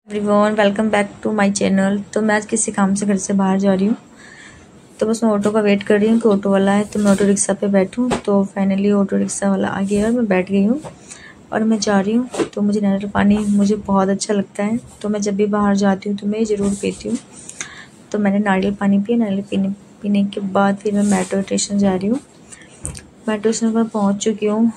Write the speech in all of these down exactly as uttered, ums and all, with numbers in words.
Everyone, welcome back to my channel. तो मैं आज किसी काम से घर से बाहर जा रही हूँ, तो बस मैं ऑटो का वेट कर रही हूँ कि ऑटो वाला है तो मैं ऑटो रिक्शा पे बैठूँ। तो फाइनली ऑटो रिक्शा वाला आ गया और मैं बैठ गई हूँ और मैं जा रही हूँ। तो मुझे नारियल पानी मुझे बहुत अच्छा लगता है, तो मैं जब भी बाहर जाती हूँ तो मैं ज़रूर पीती हूँ। तो मैंने नारियल पानी पिया। नारियल पीने पीने के बाद फिर मैं मेट्रो स्टेशन जा रही हूँ। मेट्रो स्टेशन पर पहुँच चुकी हूँ।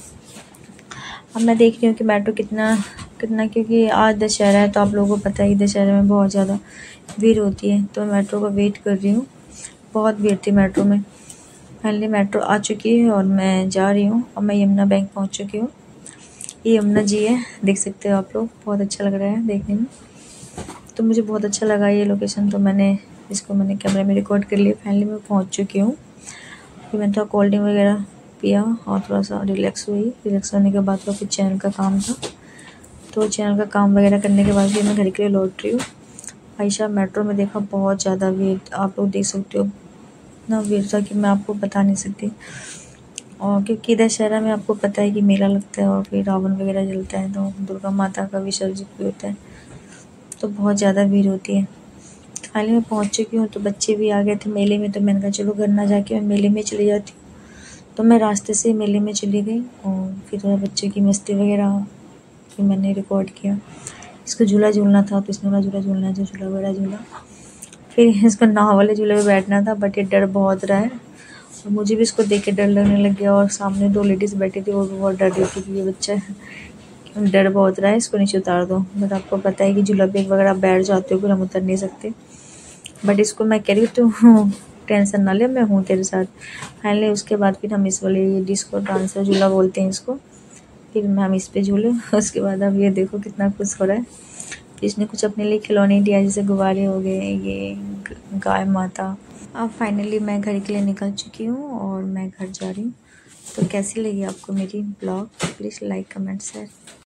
अब मैं देख रही हूँ कि मेट्रो कितना कितना क्योंकि आज दशहरा है तो आप लोगों को पता है कि दशहरे में बहुत ज़्यादा भीड़ होती है। तो मैं मेट्रो का वेट कर रही हूँ, बहुत भीड़ थी मेट्रो में। फाइनली मेट्रो आ चुकी है और मैं जा रही हूँ। और मैं यमुना बैंक पहुँच चुकी हूँ। ये यमुना जी है, देख सकते हो आप लोग, बहुत अच्छा लग रहा है देखने में। तो मुझे बहुत अच्छा लगा ये लोकेशन, तो मैंने इसको मैंने कैमरे में रिकॉर्ड कर लिया। फाइनली मैं पहुँच चुकी हूँ। फिर मैंने थोड़ा कोल्ड ड्रिंक वगैरह पिया और थोड़ा सा रिलैक्स हुई। रिलैक्स होने के बाद थोड़ा कुछ चैनल का काम था, तो चैनल का काम वगैरह करने के बाद फिर मैं घर के लिए लौट रही हूँ। भाई साहब, मेट्रो में देखा बहुत ज़्यादा भीड़, आप लोग देख सकते हो इतना भीड़ था कि मैं आपको बता नहीं सकती। और क्योंकि दशहरा में आपको पता है कि मेला लगता है और फिर रावण वगैरह जलता है, तो दुर्गा माता का विसर्जित भी होता है, तो बहुत ज़्यादा भीड़ होती है। फाइनली मैं पहुँच चुकी हूँ। तो बच्चे भी आ गए थे मेले में, तो मैंने कहा चलो घर ना जाके मैं मेले में चली जाती हूँ। तो मैं रास्ते से मेले में चली गई और फिर थोड़ा बच्चे की मस्ती वगैरह फिर मैंने रिकॉर्ड किया। इसको झूला झूलना था तो इसने बोला झूला झूलना है, जो झूला वगैरह झूला। फिर इसको नाव वाले झूले पे बैठना था, बट ये डर बहुत रहा है और मुझे भी इसको देख के डर लगने लग गया। और सामने दो लेडीज़ बैठी थी, वो भी बहुत डर रही थी कि ये बच्चा है, डर बहुत रहा है, इसको नीचे उतार दो। बट आपको पता है कि झूला पे वगैरह बैठ जाते हो फिर हम उतर नहीं सकते। बट इसको मैं कह रही हूँ तो टेंशन ना ले, मैं हूँ तेरे साथ। फाइनली उसके बाद फिर हम इस वाले डिस्को डांसर झूला बोलते हैं इसको, फिर मैं हम इस पे झूले। उसके बाद अब ये देखो कितना खुश हो रहा है। इसने कुछ अपने लिए खिलौने दिया, जैसे गुब्बारे हो गए, ये गाय माता। अब फाइनली मैं घर के लिए निकल चुकी हूँ और मैं घर जा रही हूँ। तो कैसी लगी आपको मेरी blog? Please like comment share.